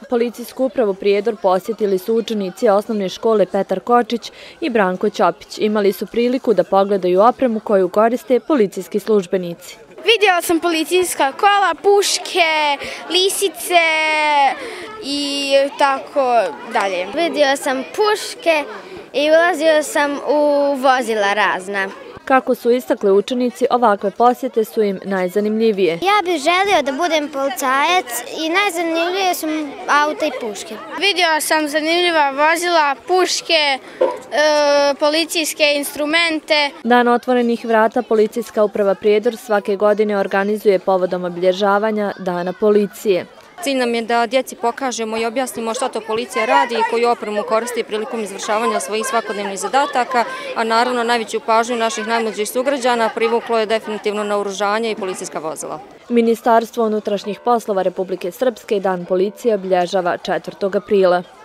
Policijsku upravu Prijedor posjetili su učenici osnovne škole Petar Kočić i Branko Ćopić. Imali su priliku da pogledaju opremu koju koriste policijski službenici. Vidjela sam policijska kola, puške, lisice i tako dalje. Vidio sam puške i ulazio sam u vozila razna. Kako su istakli učenici, ovakve posjete su im najzanimljivije. Ja bih želio da budem policajac i najzanimljivije su auta i puške. Vidjela sam zanimljiva vozila, puške, policijske instrumente. Dan otvorenih vrata Policijska uprava Prijedor svake godine organizuje povodom obilježavanja Dana policije. Cilj nam je da djeci pokažemo i objasnimo šta to policija radi i koju opremu koristi prilikom izvršavanja svojih svakodnevnih zadataka, a naravno najveću pažnju naših najmlađih sugrađana privuklo je definitivno naoružanje i policijska vozila. Ministarstvo unutrašnjih poslova Republike Srpske Dan policije obilježava 4. aprila.